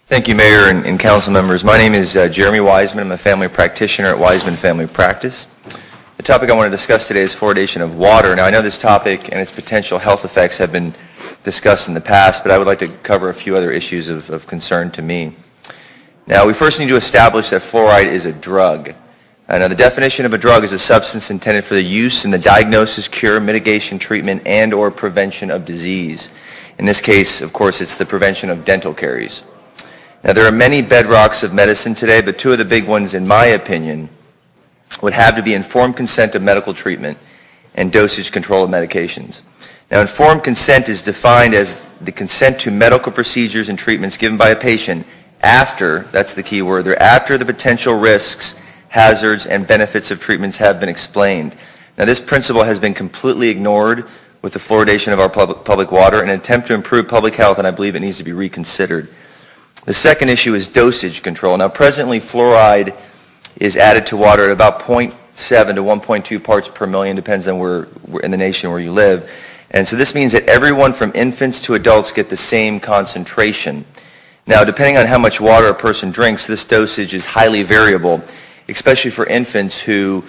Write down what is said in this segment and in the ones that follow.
Thank you, Mayor and Council members. My name is Jeremy Wiseman. I'm a family practitioner at Wiseman Family Practice. The topic I want to discuss today is fluoridation of water. Now, I know this topic and its potential health effects have been discussed in the past, but I would like to cover a few other issues of concern to me. Now, we first need to establish that fluoride is a drug. Now, the definition of a drug is a substance intended for the use in the diagnosis, cure, mitigation, treatment, and or prevention of disease. In this case, of course, it's the prevention of dental caries. Now, there are many bedrocks of medicine today, but two of the big ones, in my opinion, would have to be informed consent of medical treatment and dosage control of medications. Now, informed consent is defined as the consent to medical procedures and treatments given by a patient after, that's the key word there, after the potential risks, hazards, and benefits of treatments have been explained. Now, this principle has been completely ignored with the fluoridation of our public water in an attempt to improve public health, and I believe it needs to be reconsidered. The second issue is dosage control. Now, presently, fluoride is added to water at about 0.7 to 1.2 parts per million, depends on where in the nation where you live. And so this means that everyone from infants to adults get the same concentration. Now, depending on how much water a person drinks, this dosage is highly variable, especially for infants who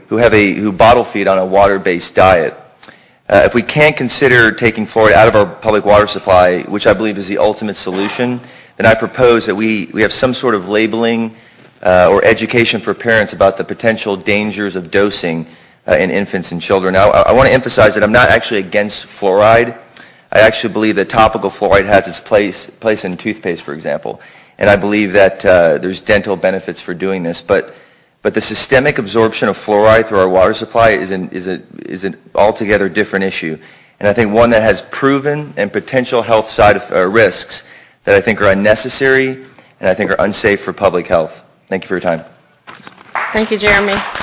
bottle feed on a water-based diet. If we can't consider taking fluoride out of our public water supply, which I believe is the ultimate solution, then I propose that we have some sort of labeling or education for parents about the potential dangers of dosing in infants and children. Now, I want to emphasize that I'm not actually against fluoride. I actually believe that topical fluoride has its place in toothpaste, for example. And I believe that there's dental benefits for doing this. But the systemic absorption of fluoride through our water supply is an altogether different issue. And I think one that has proven and potential health side risks that I think are unnecessary and I think are unsafe for public health. Thank you for your time. Thank you, Jeremy.